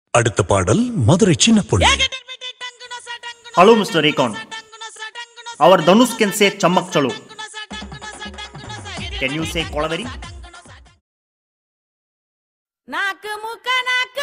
அடுத்த பாடல் மதுரை சின்ன பொண்ணு. Hello Mr. Recon. Our Dhanush can say Chammak Chalo. Can you say Kolavari? Nak muka nak